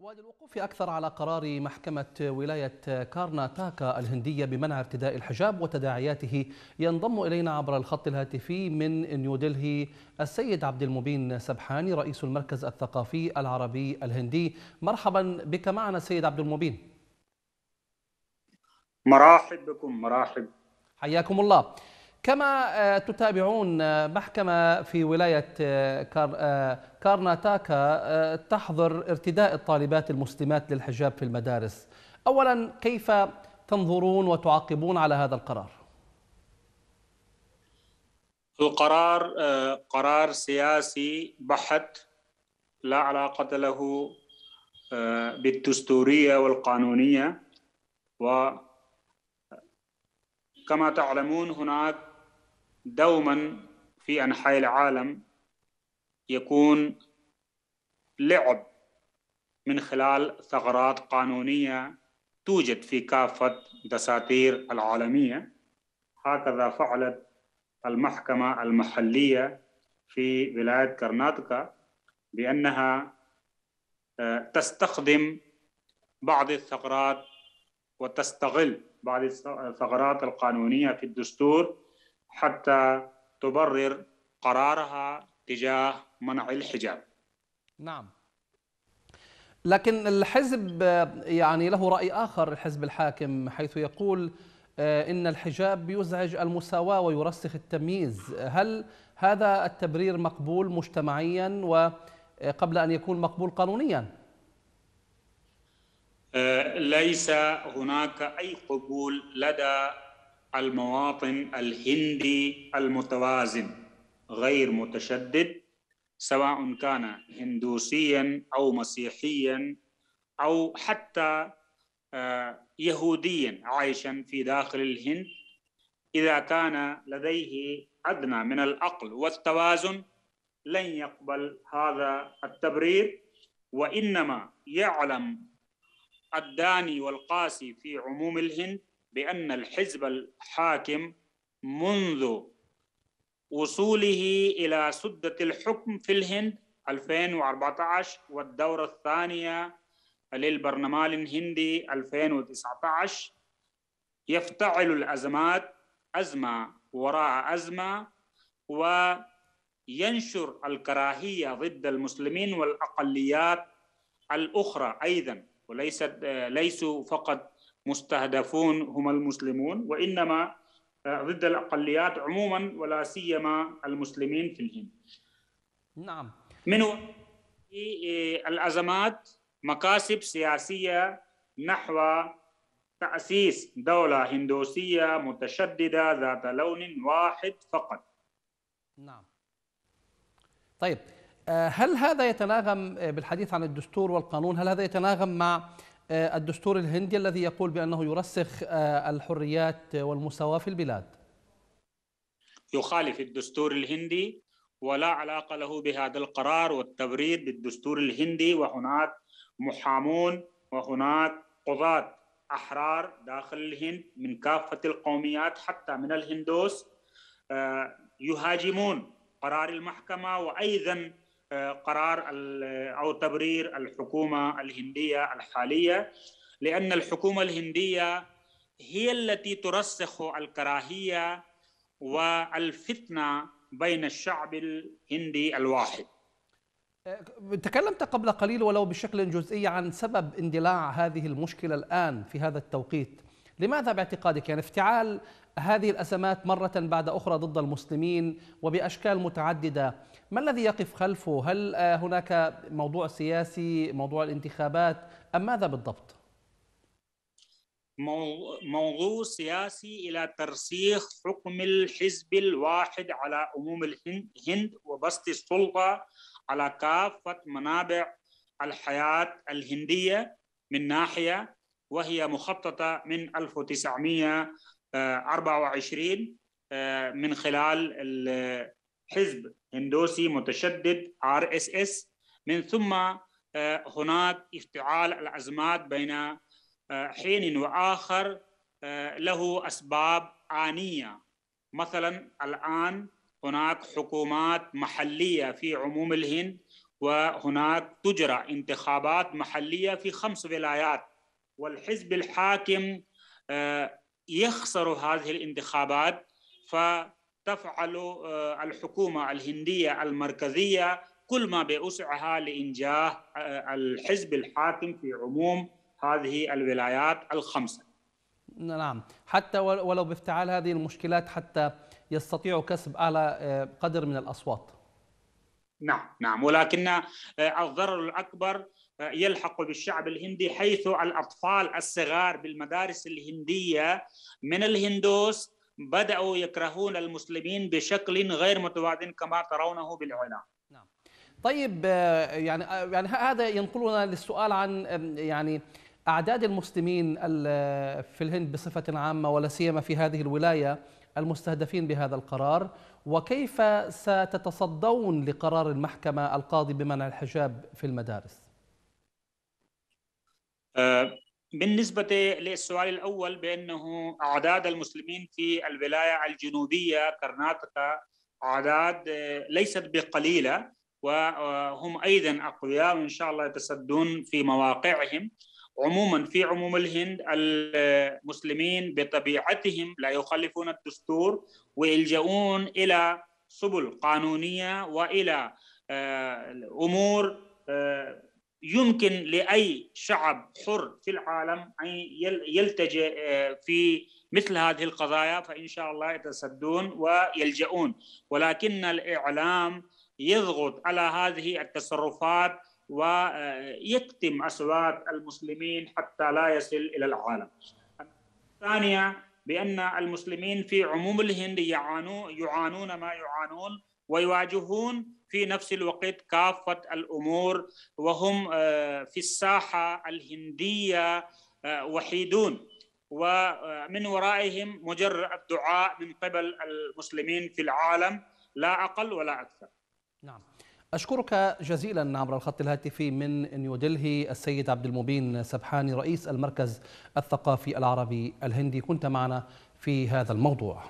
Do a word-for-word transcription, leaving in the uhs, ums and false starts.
وللوقوف أكثر على قرار محكمة ولاية كارناتاكا الهندية بمنع ارتداء الحجاب وتداعياته، ينضم إلينا عبر الخط الهاتفي من نيودلهي السيد عبد المبين سبحاني رئيس المركز الثقافي العربي الهندي. مرحبا بك معنا سيد عبد المبين. مرحب بكم. مرحب، حياكم الله. كما تتابعون، محكمة في ولاية كارناتاكا تحظر ارتداء الطالبات المسلمات للحجاب في المدارس. أولا، كيف تنظرون وتعقبون على هذا القرار؟ القرار قرار سياسي بحت، لا علاقة له بالدستورية والقانونية. وكما تعلمون هناك دوما في أنحاء العالم يكون لعب من خلال ثغرات قانونية توجد في كافة دساتير العالمية. هكذا فعلت المحكمة المحلية في ولاية كرناطكا، بأنها تستخدم بعض الثغرات وتستغل بعض الثغرات القانونية في الدستور حتى تبرر قرارها تجاه منع الحجاب. نعم، لكن الحزب يعني له رأي آخر، الحزب الحاكم، حيث يقول إن الحجاب يزعج المساواة ويرسخ التمييز. هل هذا التبرير مقبول مجتمعيا وقبل أن يكون مقبول قانونيا؟ ليس هناك أي قبول لدى المواطن الهندي المتوازن غير متشدد، سواء كان هندوسيا أو مسيحيا أو حتى يهوديا عايشا في داخل الهند. إذا كان لديه أدنى من العقل والتوازن لن يقبل هذا التبرير، وإنما يعلم الداني والقاسي في عموم الهند بأن الحزب الحاكم منذ وصوله إلى سدة الحكم في الهند ألفين وأربعة عشر والدورة الثانية للبرلمان الهندي ألفين وتسعة عشر يفتعل الأزمات أزمة وراء أزمة، وينشر الكراهية ضد المسلمين والأقليات الأخرى أيضا، وليست ليسوا فقط مستهدفون هم المسلمون، وإنما ضد الأقليات عموما ولا سيما المسلمين في الهند. نعم، من الأزمات مكاسب سياسية نحو تأسيس دولة هندوسية متشددة ذات لون واحد فقط. نعم. طيب، هل هذا يتناغم بالحديث عن الدستور والقانون؟ هل هذا يتناغم مع الدستور الهندي الذي يقول بأنه يرسخ الحريات والمساواة في البلاد؟ يخالف الدستور الهندي ولا علاقة له بهذا القرار والتبرير بالدستور الهندي. وهناك محامون وهناك قضاة أحرار داخل الهند من كافة القوميات حتى من الهندوس يهاجمون قرار المحكمة وأيضا قرار أو تبرير الحكومة الهندية الحالية، لأن الحكومة الهندية هي التي ترسخ الكراهية والفتنة بين الشعب الهندي الواحد. تكلمت قبل قليل ولو بشكل جزئي عن سبب اندلاع هذه المشكلة الآن في هذا التوقيت. لماذا باعتقادك يعني افتعال هذه الأزمات مرة بعد أخرى ضد المسلمين وبأشكال متعددة؟ ما الذي يقف خلفه؟ هل هناك موضوع سياسي، موضوع الانتخابات، أم ماذا بالضبط؟ موضوع سياسي إلى ترسيخ حكم الحزب الواحد على عموم الهند وبسط السلطة على كافة منابع الحياة الهندية من ناحية، وهي مخططة من ألف وتسعمئة وأربعة وعشرين من خلال الحزب هندوسي متشدد آر إس إس. من ثم هناك افتعال الأزمات بين حين وآخر له أسباب آنية. مثلا الآن هناك حكومات محلية في عموم الهند وهناك تجرى انتخابات محلية في خمس ولايات، والحزب الحاكم يخسر هذه الانتخابات، فتفعل الحكومة الهندية المركزية كل ما بوسعها لإنجاح الحزب الحاكم في عموم هذه الولايات الخمسة. نعم، حتى ولو بافتعال هذه المشكلات حتى يستطيعوا كسب أعلى قدر من الأصوات. نعم نعم، ولكن الضرر الأكبر يلحق بالشعب الهندي، حيث الأطفال الصغار بالمدارس الهندية من الهندوس بدأوا يكرهون المسلمين بشكل غير متوازن كما ترونه بالإعلام. نعم. طيب، يعني يعني هذا ينقلنا للسؤال عن يعني أعداد المسلمين في الهند بصفة عامة، ولا سيما في هذه الولاية المستهدفين بهذا القرار، وكيف ستتصدون لقرار المحكمة القاضي بمنع الحجاب في المدارس؟ بالنسبة للسؤال الأول بأنه أعداد المسلمين في الولاية الجنوبية كرناطكا أعداد ليست بقليلة، وهم أيضا أقوياء وإن شاء الله يتصدون في مواقعهم. عموما في عموم الهند المسلمين بطبيعتهم لا يخالفون الدستور ويلجؤون إلى سبل قانونية وإلى أمور يمكن لأي شعب حر في العالم أن يلتجئ في مثل هذه القضايا، فإن شاء الله يتصدون ويلجؤون، ولكن الإعلام يضغط على هذه التصرفات ويكتم أصوات المسلمين حتى لا يصل إلى العالم. الثانية بأن المسلمين في عموم الهند يعانون ما يعانون ويواجهون في نفس الوقت كافة الأمور، وهم في الساحة الهندية وحيدون، ومن ورائهم مجرد الدعاء من قبل المسلمين في العالم، لا أقل ولا أكثر. نعم، أشكرك جزيلا عبر الخط الهاتفي من نيودلهي السيد عبد المبين سبحاني، رئيس المركز الثقافي العربي الهندي، كنت معنا في هذا الموضوع.